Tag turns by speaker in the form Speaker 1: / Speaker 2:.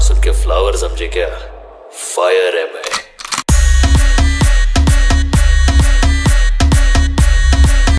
Speaker 1: सुन के फ्लावर समझे क्या? फायर है मैं।